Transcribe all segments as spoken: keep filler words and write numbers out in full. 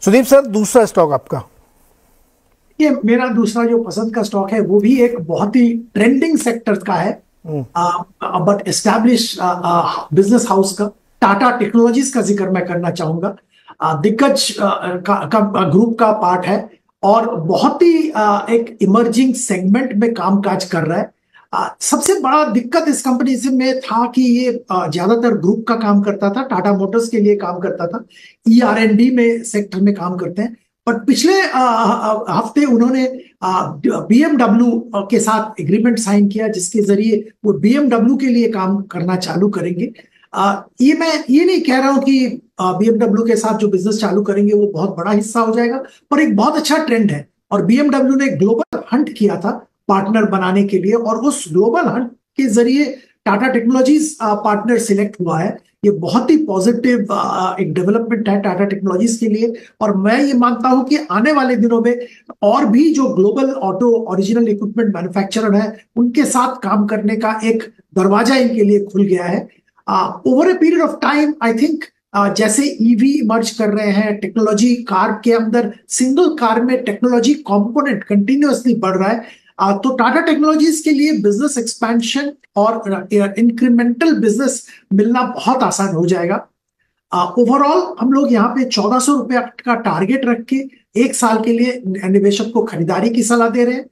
Sudeep sir, दूसरा stock आपका? ये मेरा दूसरा जो पसंद का स्टॉक है वो भी एक बहुत ही ट्रेंडिंग सेक्टर का है, बट एस्टैब्लिश बिजनेस हाउस का, टाटा टेक्नोलॉजीज का जिक्र मैं करना चाहूंगा। uh, दिग्गज uh, का, का ग्रुप का पार्ट है और बहुत ही uh, एक इमर्जिंग सेगमेंट में कामकाज कर रहा है। uh, सबसे बड़ा दिक्कत इस कंपनी से में था कि ये uh, ज्यादातर ग्रुप का काम करता था, टाटा मोटर्स के लिए काम करता था, ई आर एन डी में सेक्टर में काम करते हैं। बट पिछले हफ्ते उन्होंने बी एम डब्ल्यू के साथ एग्रीमेंट साइन किया जिसके जरिए वो बी एम डब्ल्यू के लिए काम करना चालू करेंगे। आ, ये मैं ये नहीं कह रहा हूं कि बी एम डब्ल्यू के साथ जो बिजनेस चालू करेंगे वो बहुत बड़ा हिस्सा हो जाएगा, पर एक बहुत अच्छा ट्रेंड है। और बी एम डब्ल्यू ने ग्लोबल हंट किया था पार्टनर बनाने के लिए और उस ग्लोबल हंट के जरिए टाटा टेक्नोलॉजीज पार्टनर सिलेक्ट हुआ है। ये बहुत ही पॉजिटिव एक डेवलपमेंट है टाटा टेक्नोलॉजीज के लिए। और मैं ये मानता हूं कि आने वाले दिनों में और भी जो global auto original equipment manufacturer है उनके साथ काम करने का एक दरवाजा इनके लिए खुल गया है। Over a period of time I think जैसे ईवी इमर्ज कर रहे हैं, टेक्नोलॉजी कार के अंदर, सिंगल कार में टेक्नोलॉजी कंपोनेंट कंटिन्यूअसली बढ़ रहा है, Uh, तो टाटा टेक्नोलॉजीज के लिए बिजनेस एक्सपेंशन और इंक्रीमेंटल बिजनेस मिलना बहुत आसान हो जाएगा। ओवरऑल uh, हम लोग यहाँ पे चौदह सौ रुपए का टारगेट रख के एक साल के लिए निवेशक को खरीदारी की सलाह दे रहे हैं।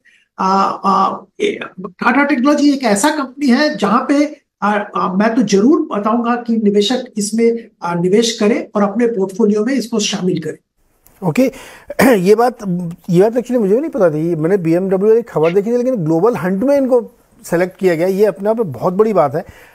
टाटा टेक्नोलॉजी एक ऐसा कंपनी है जहां पे uh, uh, मैं तो जरूर बताऊंगा कि निवेशक इसमें uh, निवेश करें और अपने पोर्टफोलियो में इसको शामिल करें। Okay okay. ये बात ये बात एक्चुअली मुझे भी नहीं पता थी। मैंने बी एम डब्ल्यू की खबर देखी थी, लेकिन ग्लोबल हंट में इनको सेलेक्ट किया गया, ये अपने आप में बहुत बड़ी बात है।